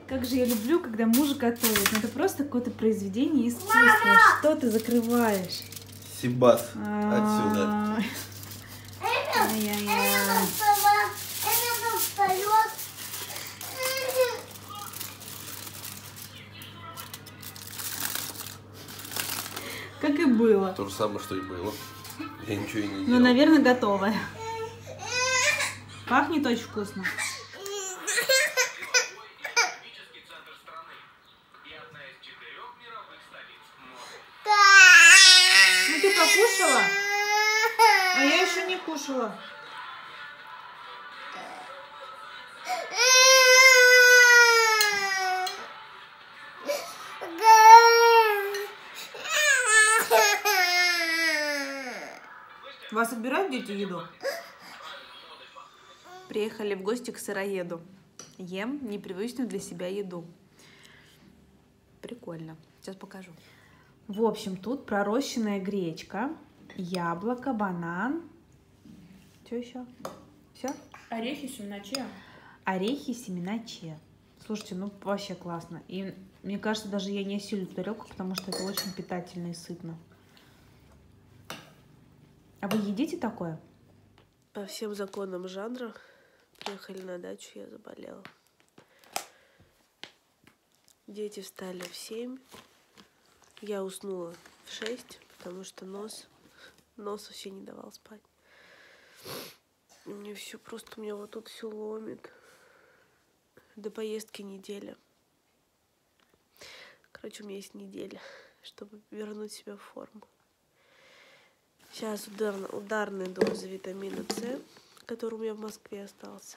Как же я люблю, когда муж готовит. Это просто какое-то произведение искусства. Что ты закрываешь? Сибас. Отсюда. Как и было. То же самое, что и было. Я ничего и не делал. Ну, наверное, готовое. Пахнет очень вкусно. Ну, ты покушала? А я еще не кушала. Вас отбирают дети еду? Приехали в гости к сыроеду. Ем непривычную для себя еду. Прикольно. Сейчас покажу. В общем, тут пророщенная гречка, яблоко, банан. Что еще? Все? Орехи, семена чиа. Орехи, семена чиа. Слушайте, ну вообще классно. И мне кажется, даже я не осилю тарелку, потому что это очень питательно и сытно. А вы едите такое? По всем законам жанра приехали на дачу, я заболела. Дети встали в 7. Я уснула в 6, потому что нос вообще не давал спать. Мне все просто, у меня вот тут все ломит. До поездки неделя. Короче, у меня есть неделя, чтобы вернуть себя в форму. Сейчас ударная доза витамина С, который у меня в Москве остался.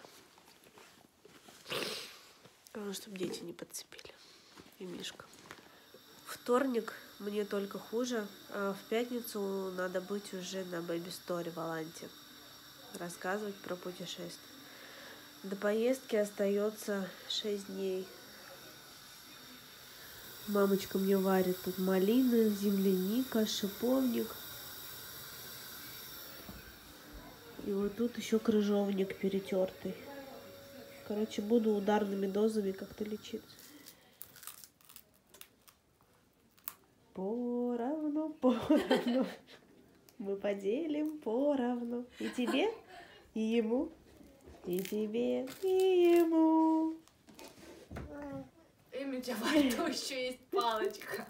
Главное, чтобы дети не подцепили. И Мишка. Вторник мне только хуже, а в пятницу надо быть уже на Baby Story в Аланте. Рассказывать про путешествие. До поездки остается 6 дней. Мамочка мне варит тут малина, земляника, шиповник. И вот тут еще крыжовник перетертый. Короче, буду ударными дозами как-то лечиться. Поровну, поровну. Мы поделим поровну. И тебе, и ему, и тебе, и ему. Эми, у тебя во рту еще есть палочка.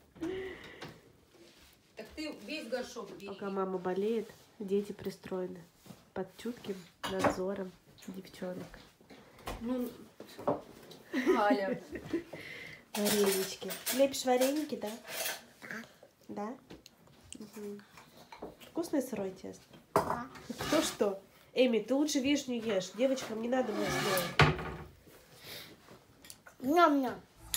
Так ты весь горшок бери. Пока мама болеет, дети пристроены под чутким надзором девчонок. Ну, Галя. Варенички. Лепишь вареники, да? Да? Угу. Вкусное сырое тесто? Да. Кто что? Эми, ты лучше вишню ешь. Девочкам не надо мучное. Ням-ням.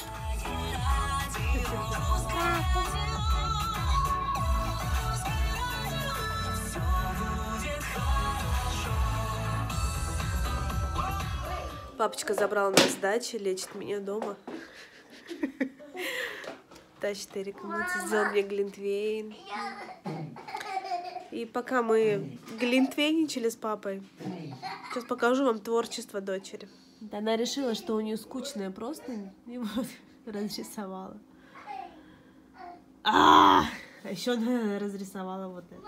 Папочка забрал нас с дачи, лечит меня дома. Тащит рекомендует, сделал мне глинтвейн. И пока мы глинтвейничали с папой, сейчас покажу вам творчество дочери. Она решила, что у нее скучная простынь, и вот разрисовала. А еще она разрисовала вот это.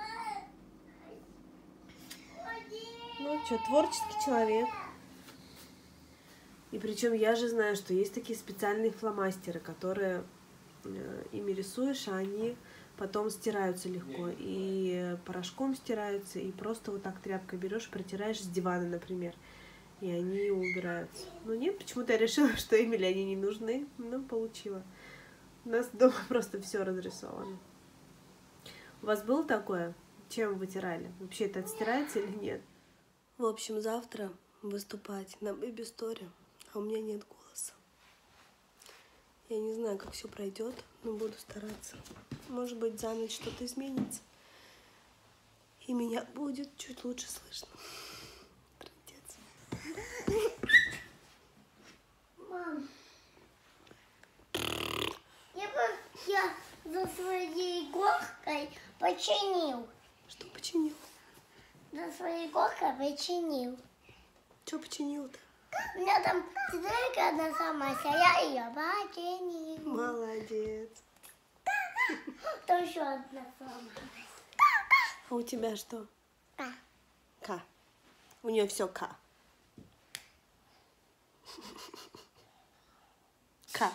Ну что, творческий человек. И причем я же знаю, что есть такие специальные фломастеры, которые ими рисуешь, а они потом стираются легко. И порошком стираются, и просто вот так тряпкой берешь, протираешь с дивана, например. И они убираются. Но нет, почему-то я решила, что Эмили они не нужны. Но получила. У нас дома просто все разрисовано. У вас было такое? Чем вытирали? Вообще это отстирается или нет? В общем, завтра выступать на Baby Story, а у меня нет голоса. Я не знаю, как все пройдет, но буду стараться. Может быть, за ночь что-то изменится. И меня будет чуть лучше слышно. Мам, я за своей горкой починил. Что починил? За своей горкой починил. Что починил-то? У меня там тетрадка одна сама, я ее починил. Молодец. Там еще одна сама. А у тебя что? К. К. У нее все К. К.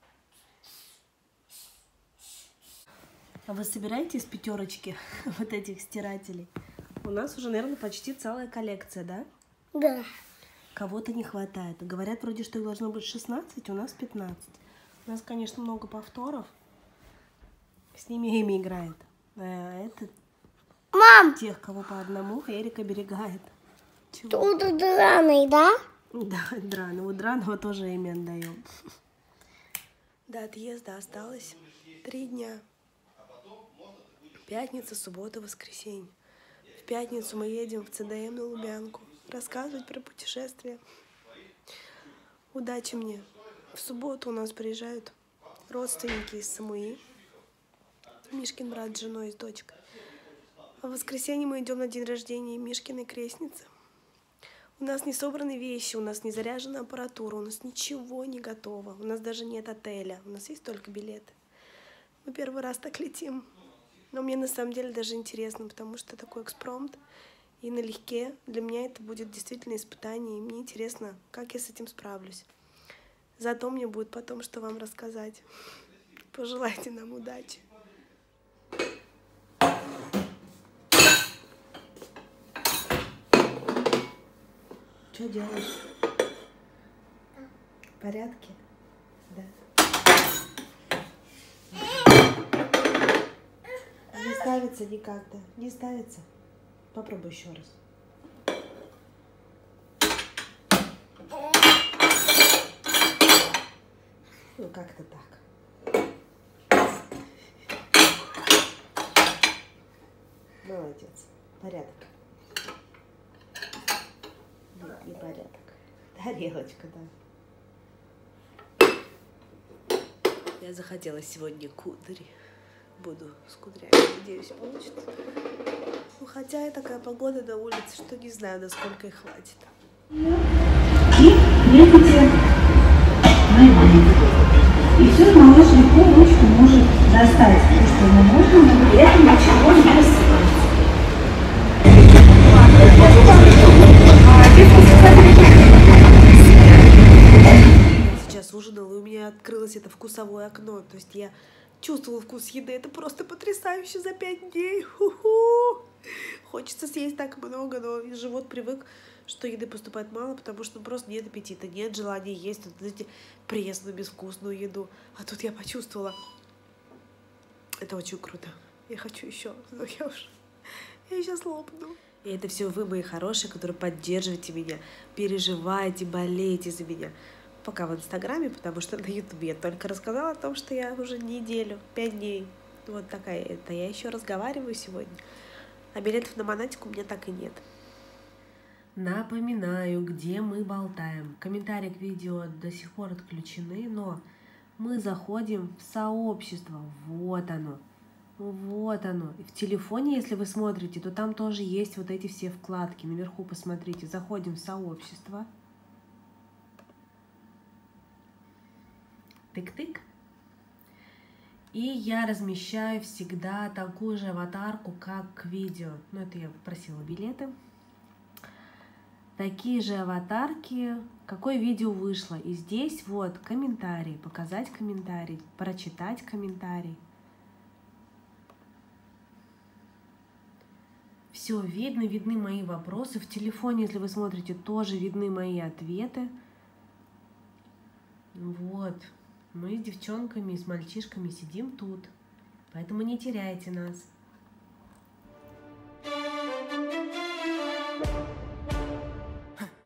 А вы собираете из пятерочки вот этих стирателей? У нас уже, наверное, почти целая коллекция, да? Да. Кого-то не хватает. Говорят, вроде, что их должно быть 16, у нас 15. У нас, конечно, много повторов. С ними Эми играет. А это Мам, тех, кого по одному, Эрик оберегает. Чего? тут драный, да? Да, драного. Драного тоже Эми отдаем. До отъезда осталось 3 дня. Пятница, суббота, воскресенье. В пятницу мы едем в ЦДМ на Лубянку рассказывать про путешествие. Удачи мне. В субботу у нас приезжают родственники из Самуи. Мишкин брат с женой и с дочкой. А в воскресенье мы идем на день рождения Мишкиной крестницы. У нас не собраны вещи, у нас не заряжена аппаратура, у нас ничего не готово. У нас даже нет отеля, у нас есть только билеты. Мы первый раз так летим. Но мне на самом деле даже интересно, потому что такой экспромт и налегке. Для меня это будет действительно испытание, и мне интересно, как я с этим справлюсь. Зато мне будет потом, что вам рассказать. Пожелайте нам удачи. Что делаешь? В порядке? Да. Не ставится никак, да? Не ставится? Попробуй еще раз. Ну, как-то так. Молодец. Порядок. Нет, не порядок. Тарелочка, да. Я захотела сегодня кудри. Буду с кудрями, надеюсь, получится. Ну, хотя и такая погода на улице, что не знаю, насколько их хватит. И крепите нормально. И все, малыш легко ручку может достать, то, что ему можно, но при этом ничего не рассыпается. Я сейчас ужинала, и у меня открылось это вкусовое окно. То есть я чувствовала вкус еды. Это просто потрясающе за 5 дней. Ху-ху. Хочется съесть так много, но живот привык, что еды поступает мало, потому что просто нет аппетита, нет желания есть вот эти пресную, безвкусную еду. А тут я почувствовала. Это очень круто. Я хочу еще, но я сейчас лопну. И это все вы, мои хорошие, которые поддерживаете меня, переживаете, болеете за меня. Пока в Инстаграме, потому что на Ютубе я только рассказала о том, что я уже неделю, 5 дней. Вот такая это. Я еще разговариваю сегодня. А билетов на Монатику у меня так и нет. Напоминаю, где мы болтаем. Комментарии к видео до сих пор отключены, но мы заходим в сообщество. Вот оно. Вот оно. И в телефоне, если вы смотрите, то там тоже есть вот эти все вкладки. Наверху посмотрите. Заходим в сообщество. Тык-тык. И я размещаю всегда такую же аватарку, как к видео. Ну, это я попросила билеты. Такие же аватарки, какое видео вышло. И здесь вот комментарий, показать комментарий, прочитать комментарий. Все видно, видны мои вопросы. В телефоне, если вы смотрите, тоже видны мои ответы. Вот. Мы с девчонками и с мальчишками сидим тут. Поэтому не теряйте нас.